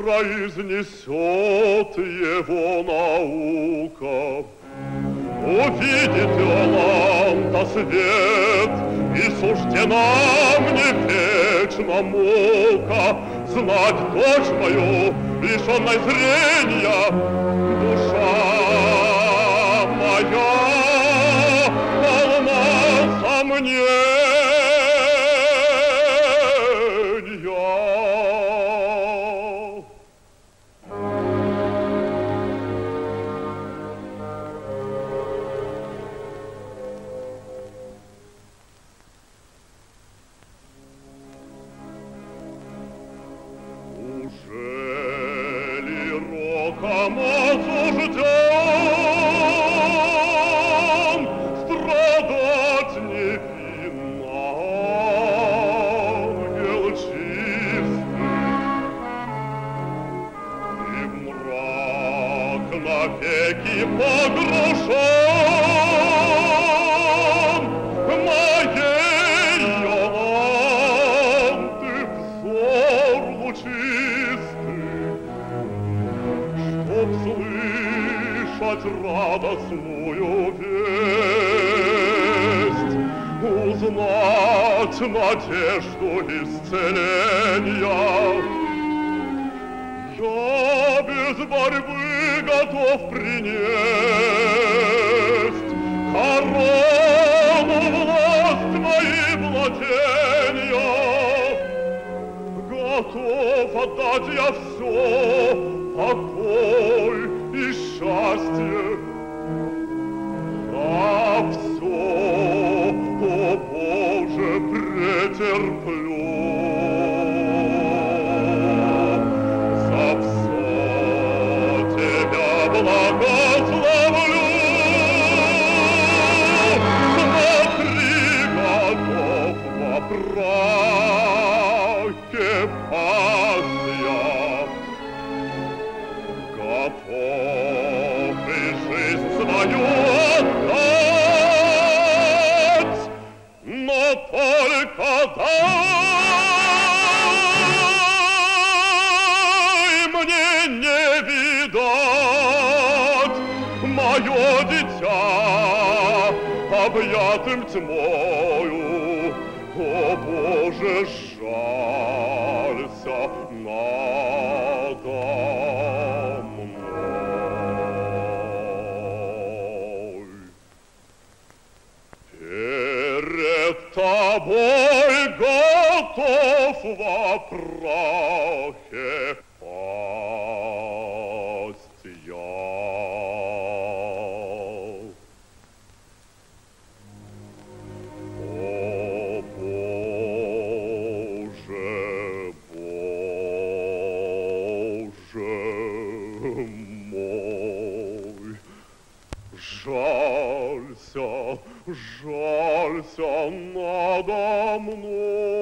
произнесет его наука. Увидит Иоланта свет, и суждена мне вечна мука. Знать дочь мою, лишенной зрения, душа моя полна сомнения. Кому сужден страдать невинно, ангел чистый, и в мрак навеки погружен моей Иоланты взор лучистый. Слышать радостную весть, узнать надежду исцеления. Я без борьбы готов принесть корону, власть мои владения. Готов отдать я все, покой и счастье, а все, о Боже, претерплю. За все Тебя благословлю. Смотри, готов во браке пасть я, готов и жизнь свою отдать, но только дай мне не видать мое дитя, объятым тьмою. О Боже, жалься надо мной. Перед Тобой готов во прахе пасть я. Жалься, жалься надо мной.